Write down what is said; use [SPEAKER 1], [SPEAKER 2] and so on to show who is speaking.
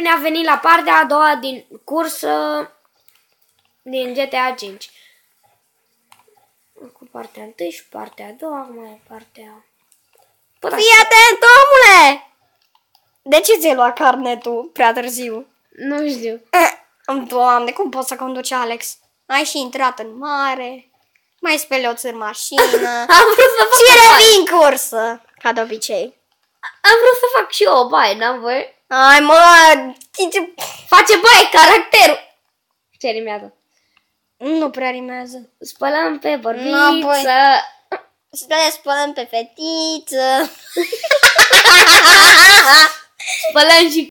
[SPEAKER 1] ne-a venit la partea a doua din cursă din GTA 5. Cu partea 1 și partea a doua, acum e partea...
[SPEAKER 2] Fii atent, omule! De ce ți-ai luat carnetul prea târziu?
[SPEAKER 1] Nu știu.
[SPEAKER 2] Doamne, cum poți să conduci, Alex? Ai și intrat în mare, mai speli o țări mașină
[SPEAKER 1] Am vrut să fac
[SPEAKER 2] și
[SPEAKER 1] o baie.
[SPEAKER 2] revii în cursă, ca de obicei.
[SPEAKER 1] Am vrut să fac și eu o baie, n-am voie.
[SPEAKER 2] Ai, mă,
[SPEAKER 1] Face baie caracterul. Ce rimează?
[SPEAKER 2] nu prea rimează.
[SPEAKER 1] Spălăm pe bărbiță.
[SPEAKER 2] Să ne spălăm pe fetiță.
[SPEAKER 1] Spălăm și